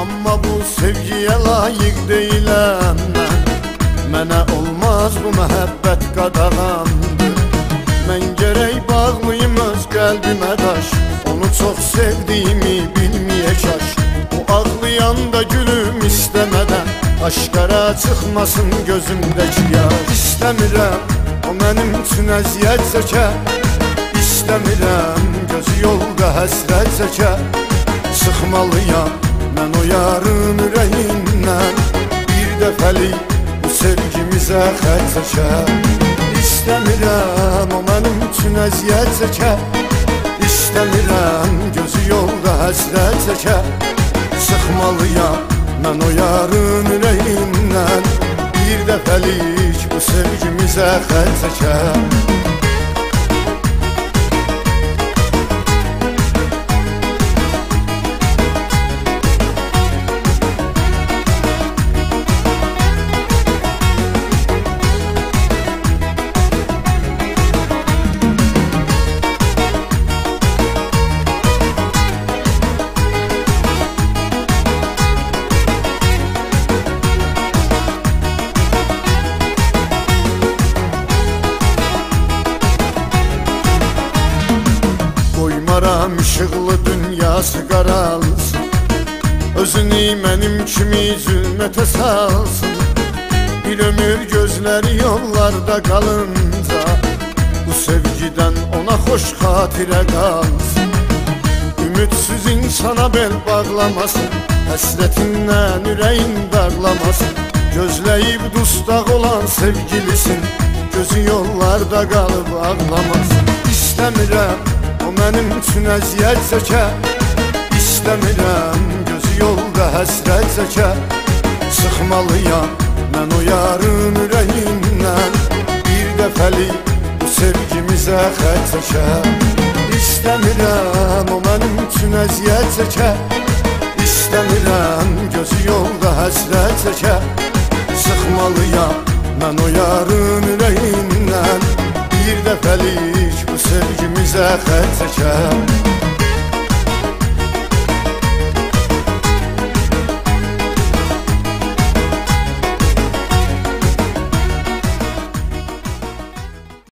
Amma bu sevgiyə layiq deyiləm mən. Mənə olmaz bu məhəbbət qadağandır. Mən gərək bağlıyım öz qəlbimə daş, onu çox sevdiyimi bilməyə kaş. O ağlayanda gülüm istəmədən aşkara çıxmasın gözümdəki yaş. İstəmirəm o mənim üçün əziyyət çəkə, İstəmirəm gözü yolda həsrət çəkə. Sıxmalıyam mən o yarın ürəyindən, bir dəfəlik bu sevgimizə xərc çəkə. İstəmirəm o mənim üçün əziyyət çəkə, İstəmirəm gözü yolda həsrət çəkə. Sıxmalıyam mən o yarın ürəyindən, bir dəfəlik bu sevgimizə xərc çəkə. Qoymaram işıqlı dünyası qaralsın, özünü mənim kimi zülmətə salsın. Bir ömür gözləri yollarda qalınca, bu sevgidən ona xoş xatirə qalsın. Ümidsiz insana bel bağlamasın, həsrətindən ürəyin dağlamasın. Gözləyib dustaq olan sevgilisin, gözü yollarda qalıb ağlamasın. İstəmirəm o mənim üçün əziyyət çəkə, İstəmirəm gözü yolda həsrət çəkə. Sıxmalıyam mən o yarın ürəyindən, bir dəfəlik bu sevgimizə xərc çəkə. İstəmirəm o mənim üçün əziyyət çəkə, İstəmirəm gözü yolda həsrət çəkə. Sıxmalıyam mən o yarın ürəyindən, bir dəfəlik bu sevgimizə xərc çəkə.